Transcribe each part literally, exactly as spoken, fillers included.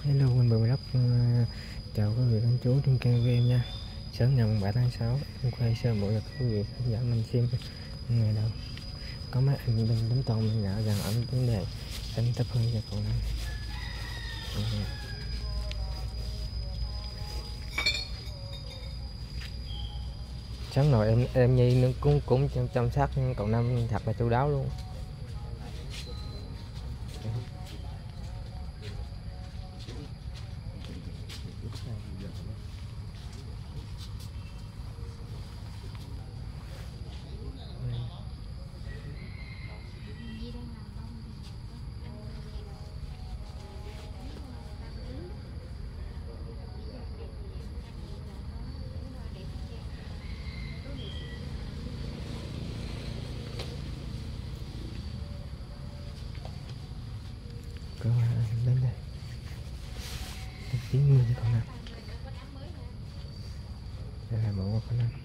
Hello, mình Bùi Đất. Chào quý vị cô chú trên kênh của em nha. Sáng ngày bảy tháng sáu, em quay sơ bộ cho quý vị khán giả mình xem ngày đầu. Có mấy anh đừng đánh toàn mình gạo rằng ẩm vấn đề đánh tập hơn cho cậu này. Sáng nào em em Nhi nó cũng cũng chăm sóc cậu Năm thật là chu đáo luôn. Có lên đây tiếng mưa cho con Năm. Đây là bộ của con Năm.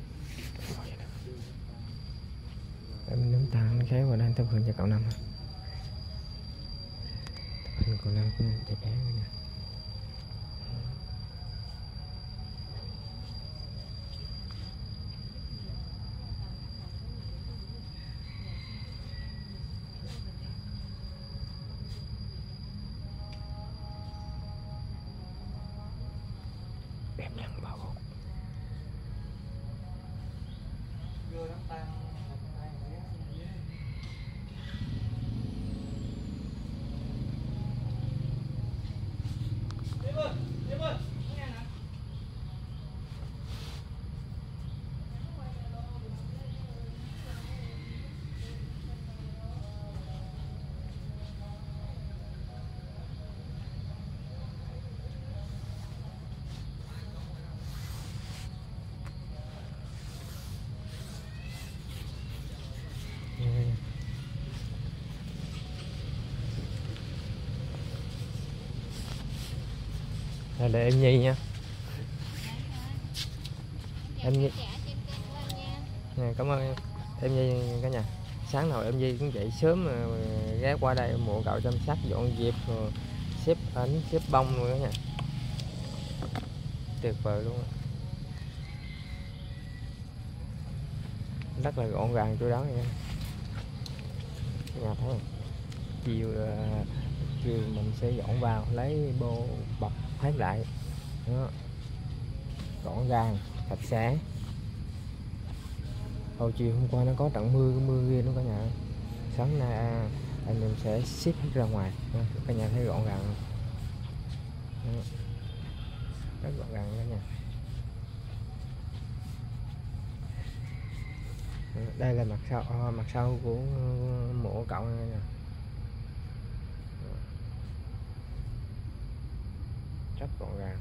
Em nắm tay khéo và đang tập hưởng cho cậu Năm. Tập hình cậu Năm cũng đẹp bé nè. Đẹp lắm bảo bột. Đây là em Nhi nha. Em Nhi. Nè, cảm ơn em. Em Nhi cả nhà. Sáng nào em Nhi cũng dậy sớm ghé qua đây mộ cậu chăm sóc dọn dẹp rồi xếp ảnh xếp bông luôn đó nha. Tuyệt vời luôn. Rất là gọn gàng chu đáo nha. Nhà thấy không? Chiều chiều mình sẽ dọn vào lấy bô bọc hết lại đó. Gọn gàng sạch sẽ. Hồi chiều hôm qua nó có trận mưa mưa ghê đó cả nhà. Sáng nay à, anh em sẽ ship hết ra ngoài đó. Cả nhà thấy gọn gàng đó. Rất gọn gàng cả nhà. Đây là mặt sau à, mặt sau của mộ cậu này nè. Rất gọn gàng.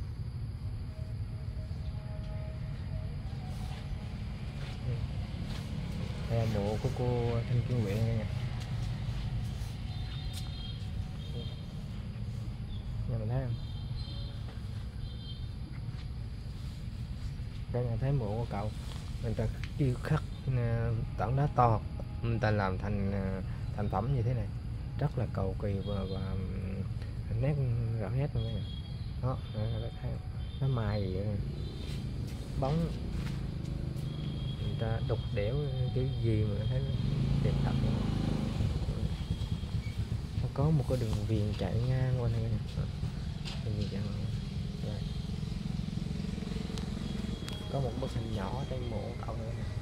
Đây là mộ của cô Thanh Kim Nguyện nha. Nhà mình thấy không? Đây là thấy mộ của cậu. Người ta kêu khắc tảng đá to, người ta làm thành thành phẩm như thế này, rất là cầu kỳ và, và nét rõ nét luôn nha. Đó, thấy nó mài gì vậy? Bóng người ta đục đẽo cái gì mà thấy đẹp thật. Nó có một cái đường viền chạy ngang qua đây nè. Có một bức hình nhỏ trên mộ cậu nữa nè.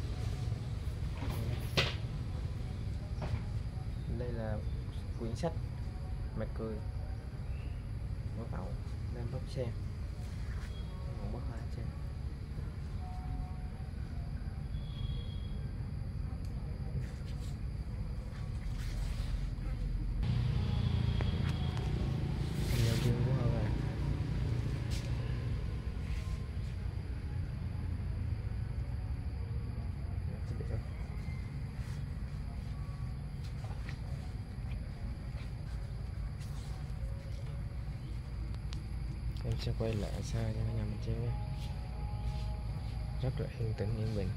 Đây là quyển sách Mặt cười của cậu đang bóc xem một bức hoa xem. Nhân viên của họ là em sẽ quay lại xa cho cả nhà mình xem nhé. Rất là yên tĩnh yên bình.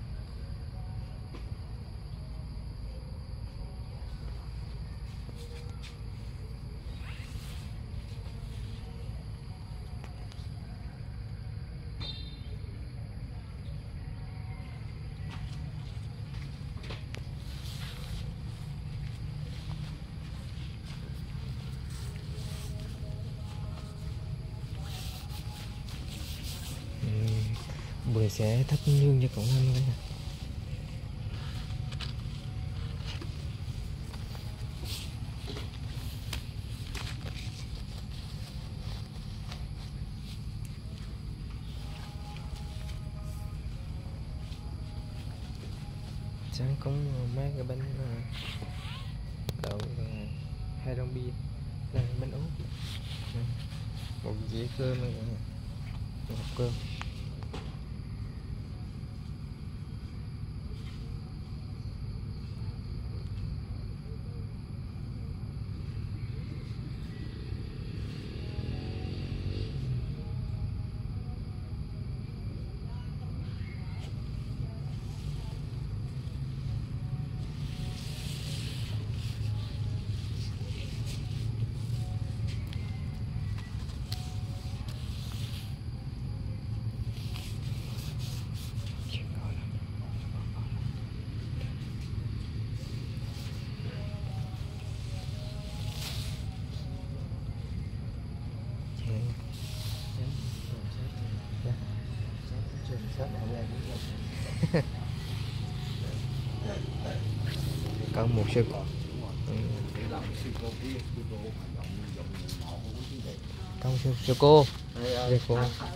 Bữa sẽ thắp hương cho cậu Năm cả nhà. Sáng cúng mấy cái bánh đậu hai lon bia, đây bánh út, một dĩa cơm, một hộp cơm. Có một sư cô, con sư sư cô, sư cô,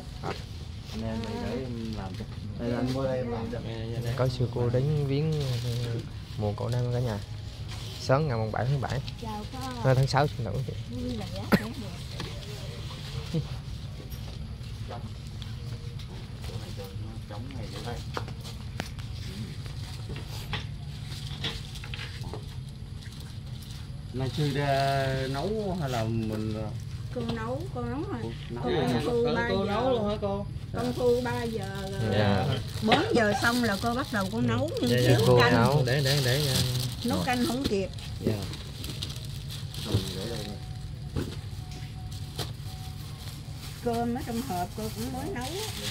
có sư cô đến viếng mùa cậu Năm cả nhà. Sáng ngày mùng bảy tháng bảy, tháng sáu xin lỗi chị. Này sư ra nấu hay là mình cô nấu cô nấu rồi nấu cô, à? cô, cô, ba cô giờ. nấu luôn hả cô? Công phu ba giờ Dạ. bốn giờ xong là cô bắt đầu cô nấu nhưng Dạ, thiếu dạ. Cô canh nấu. để để để nấu canh không kịp. dạ. Cơm ở trong hộp cô cũng mới nấu.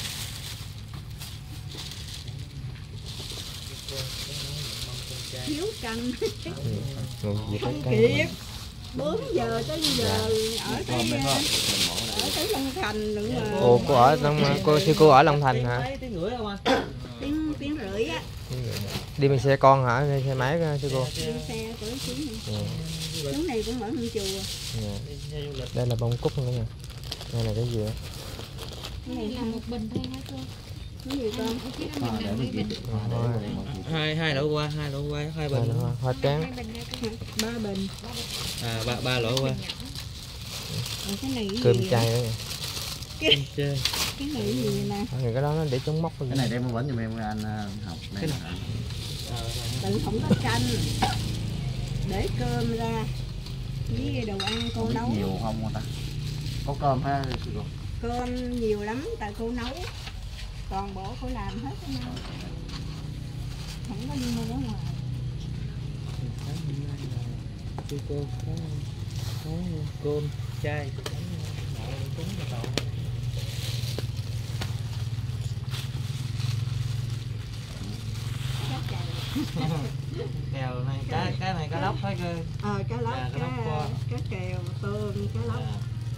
Thiếu canh Một dĩa không canh. kịp. bốn giờ tới giờ ở tới ở tới Long Thành nữa mà. Ồ, cô ở Long cô sư cô ở Long Thành hả? Thấy tiếng rưỡi không anh? tiếng tiếng rưỡi á. Đi bằng xe con hả? Đi xe máy sư cô? Đi xe của chú này. Ừ. Chú này cũng ở Hương Chùa. Dạ. Đây là bông cúc nữa nha. Đây là cái gì đó? Cái này là một bình thôi hả cô? cái gì con? Ở phía đó mình làm mấy bình. hai hai lỗ qua hai lỗ qua hai Đây bình là hoa, hoa tráng. Hai bình ra cô. Ba bình. à ba ba lỗ qua Rồi cái này cái Cơm gì chay đó nha. chơi cái này cái gì nè? Cái cái đó nó để chống móc. Cái này đem bánh cho em anh học này. Tự không có canh để cơm ra với đồ ăn cô nấu. Nhiều không người ta? Có cơm ha sư cô? Cơm nhiều lắm tại cô nấu toàn bộ cô làm hết á mà. Không có đi mua ở ngoài. sư cô có có cơm chay cúng là tàu. Kèo này cá cái này cá lóc phải cơ. Ờ cá lóc, À, cá cá, lóc kho. cá kèo, tôm, cá lóc. À,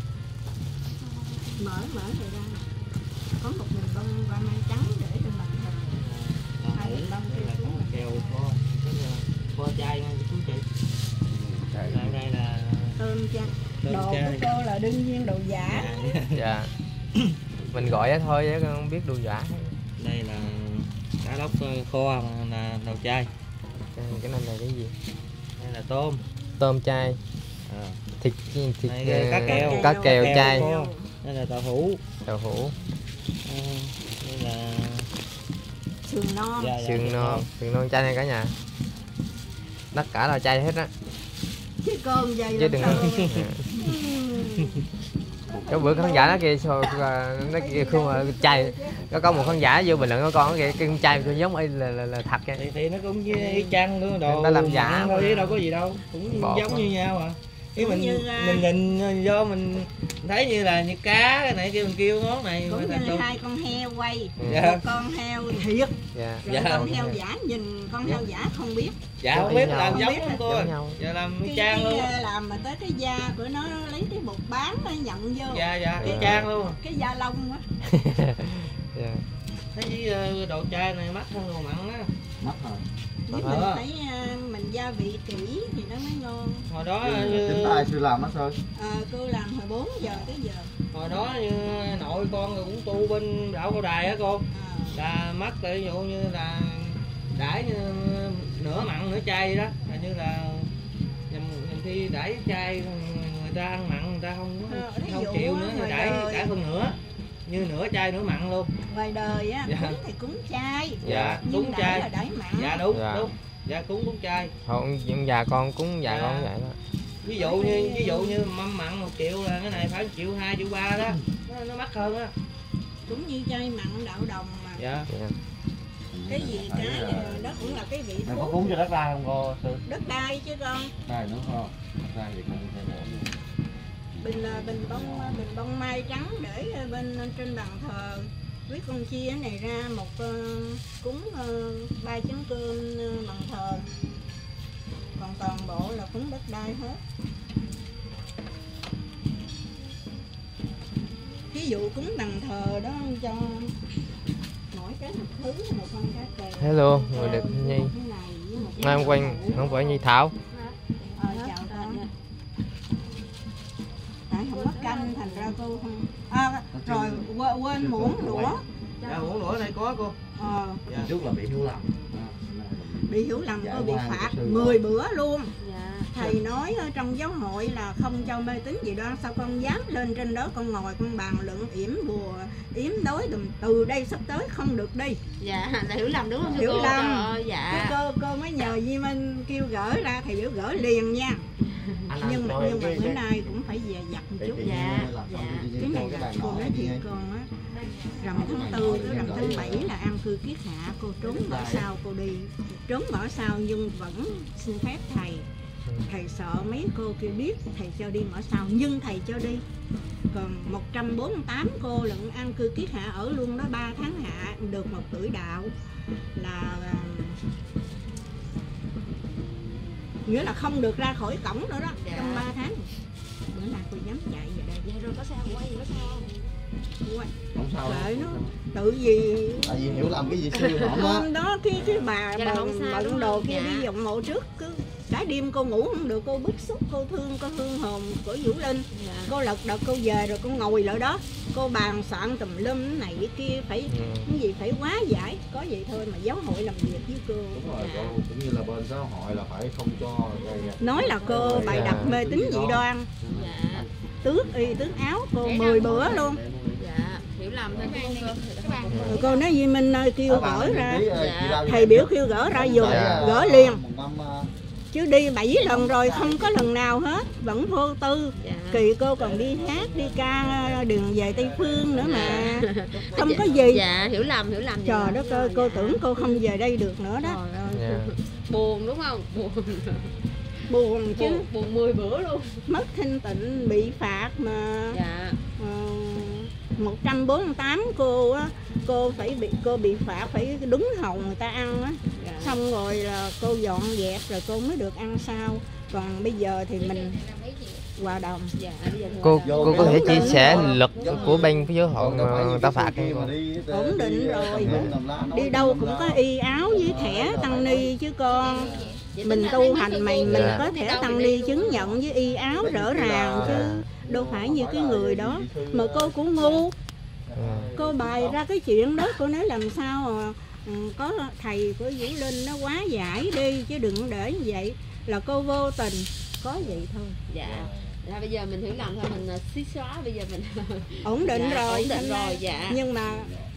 Mở mở rồi ra. Có một mình bông ba mai trắng để trên mặt rồi. Hai bình bông đây kia là có xuống một kèo kho cái là kho chay nha chú chị. Đây đây là tôm cha. tôm Đồ của chay. cô là đương nhiên đồ giả. Dạ. Mình gọi đó thôi chứ không biết đồ giả. Đây là cá lóc kho mà là đầu chay. Cái này là cái gì? Đây là tôm. Tôm chay, À, thịt thịt Này, cá ờ, kèo. cá kèo Kèo chay, kho. Đây là tàu hũ. đậu hũ, À, đây là Sườn non. dạ, dạ, sườn dạ, non, sườn non chay này cả nhà. Tất cả là chay hết á. Chứ cơm dày Chứ làm đừng sao. cái bữa khán giả nó kia sao nó kia không mà chay, có có một khán giả vô bình luận có con cái cái chay tôi giống y là, là, là thật cái thì, thì nó cũng như y chang luôn đồ nó làm giả thôi mà. chứ đâu có gì đâu, cũng Bột giống mà. như nhau à. Ý Giống mình như, à, mình nhìn vô mình thấy như là như cá cái này kêu mình kêu món này Cũng mà như thật hai con heo quay. Dạ. Một con heo thiệt. dạ. Rồi Dạ. con heo giả nhìn con heo giả không biết. dạ Giống không y biết nhau. làm Không giống biết lắm là cô giống ơi. nhau. Giờ làm Cái, trang cái luôn. à, làm mà tới cái da của nó lấy cái bột bán nó nhận vô. Dạ dạ cái Dạ. trang luôn. Cái da lông á. Dạ. thấy ờ, đồ chai này mắc hơn đồ mặn á. Mắc rồi. Với Ờ. mình phải à, mình gia vị kỹ thì nó mới ngon. Hồi đó Tính như tay sư làm hết rồi. Ờ, cô làm hồi bốn giờ tới giờ. hồi đó như nội con rồi cũng tu bên đảo Cao Đài á cô. Ờ. Là mắc ví dụ như là đãi như nửa mặn nửa chay đó, là như là nhầm, nhầm khi đãi chay người ta ăn mặn người ta không Ờ, thí không dụ chịu á, nữa, ngoài đãi đời- cả phần nửa, như nửa chay nửa mặn luôn. Ngoài đời á, Dạ. cúng thì cúng chay. Dạ, Nhưng cúng đãi chay. là đãi mặn. Dạ đúng Dạ. đúng. Dạ cúng cúng chay. Không, những già con cúng già Dạ. con vậy đó. Ví dụ như ví dụ như mâm mặn một triệu là cái này phải một triệu hai triệu ba đó, nó, nó mắc hơn á. Cũng như chay mặn đạo đồng mà. Dạ. Dạ. Cái gì cái Đấy là- ờ, đó cũng là cái vị Mày có thuốc. cúng cho đất đai không cô sư? Đất đai chứ con. Đai nữa không? Đất đai thì cũng phải bỏ luôn. Bình ờ, bình bông ờ, bình bông mai trắng để ờ, bên trên bàn thờ. Với con chia này ra một ờ, cúng ờ, ba chén cơm ờ, bàn thờ. Còn toàn bộ là cúng đất đai hết. Ví dụ cúng bàn thờ đó cho mỗi cái một thứ, một con cá kè. Hello, người đẹp Nhi. Một cái này với một cái Mai em quanh, không phải Nhi Thảo. Ờ, chào con. Tại không có canh thành ra cô không. À, rồi quên, quên muỗng đũa. Dạ muỗng đũa này có cô. Ờ, Dạ. Trước là bị hiểu lầm. bị hiểu lầm Dạ, cô bị qua phạt sư mười bữa luôn. Dạ. Thầy nói ở trong giáo hội là không cho mê tín gì đó, sao con dám lên trên đó con ngồi con bàn luận yểm bùa yểm đối tùm, từ đây sắp tới không được đi. Dạ, là hiểu lầm đúng không sư Hiểu cô? lầm. Trời ơi, Cái dạ. cô cô mới nhờ Di Minh kêu gỡ ra, thầy biểu gỡ liền nha. Nhưng mà nhưng mà bữa nay cũng phải về giặt một chút. Dạ, dạ. Cái này là cô nói thiệt con á, rằm tháng tư tới rằm tháng bảy là an cư kiết hạ, cô trốn bỏ sau cô đi, trốn bỏ sau nhưng vẫn xin phép thầy. Thầy sợ mấy cô kia biết thầy cho đi mở sau, nhưng thầy cho đi. Còn một trăm bốn mươi tám cô lận an cư kiết hạ ở luôn đó ba tháng hạ, được một tuổi đạo là nghĩa là không được ra khỏi cổng nữa đó. Dạ. Trong ba tháng. Bữa nay cô dám chạy về đây. Dạ rồi có sao quay gì có sao không? Quay. Không sao. Kệ nó. Tự gì Tại vì hiểu lầm cái gì sư hổm á. hôm đó cái cái bà Dạ là không bận, sao, đúng bận đồ không? kia Dạ. đi vòng mộ trước, cứ cả đêm cô ngủ không được, cô bức xúc, cô thương, cô hương hồn của Vũ Linh. Dạ. Cô lật đật cô về rồi cô ngồi lại đó, cô bàn soạn tùm lum cái này cái kia, phải Ừ. cái gì phải hóa giải, có vậy thôi mà giáo hội làm việc với cô. Đúng rồi, cô cũng như là bên giáo hội là phải không cho gây Nói là cô bày đặt mê tín dị đoan, Dạ. tước y tước áo cô mười bữa luôn. Dạ, hiểu lầm thôi cô. Rồi cô nói Duy Minh ơi kêu gỡ ra, Dạ. thầy biểu kêu gỡ ra giùm, Dạ. gỡ liền. Chứ đi bảy lần rồi không có lần nào hết, vẫn vô tư. Dạ. Kỳ cô còn đi hát, đi ca đường về Tây Phương nữa mà. Không có gì. Dạ, hiểu lầm, hiểu lầm. Trời đất ơi, cô tưởng cô không về đây được nữa đó. Trời ơi. Dạ. Buồn đúng không? Buồn. Buồn chứ, Buồn, buồn mười bữa luôn. mất thanh tịnh bị phạt mà. Dạ. Ờ, một trăm bốn mươi tám cô á, cô phải bị cô bị phạt phải đứng hầu người ta ăn á. Dạ. Xong rồi là cô dọn dẹp rồi cô mới được ăn sau. Còn bây giờ thì mình hòa đồng. Dạ, bây giờ Cô thì cô có thể chia sẻ lực của bên phía giáo hội mà người ta phạt đi không? Ổn định rồi. Đi đâu cũng có y áo với thẻ tăng ni chứ con. Mình tu hành mày mình Dạ. có thẻ tăng ni chứng nhận với y áo rõ ràng chứ đâu phải như cái người đó. Mà cô cũng ngu, cô bày ra cái chuyện đó, cô nói làm sao mà ừ, có thầy của Vũ Linh nó quá giải đi chứ đừng để như vậy, là cô vô tình có vậy thôi. Dạ. Là bây giờ mình hiểu lầm thôi, mình xí xóa bây giờ mình Ổn định Dạ, rồi, ổn định thành rồi, ra- dạ. nhưng mà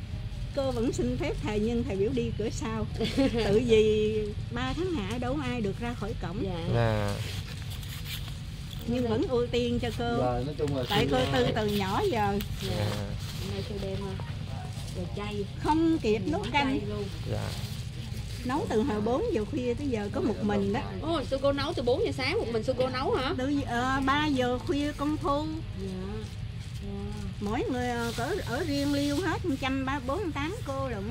cô vẫn xin phép thầy, nhưng thầy biểu đi cửa sau. Tự vì ba tháng hạ đâu có ai được ra khỏi cổng, Dạ. Dạ. nhưng vẫn ưu tiên cho cô. Rồi, nói chung là Tại sư- cô tư từ nhỏ giờ Dạ. Dạ. Hôm nay tôi đem đồ chay, không kịp nấu món canh, chay luôn. Dạ. nấu từ hồi bốn giờ khuya tới giờ có một mình đó. Ồ, sư cô nấu từ bốn giờ sáng một mình sư cô nấu hả? Từ uh, ba giờ khuya con thu, Dạ. mỗi người ờ, ở, ở riêng liêu hết một trăm ba bốn tám cô là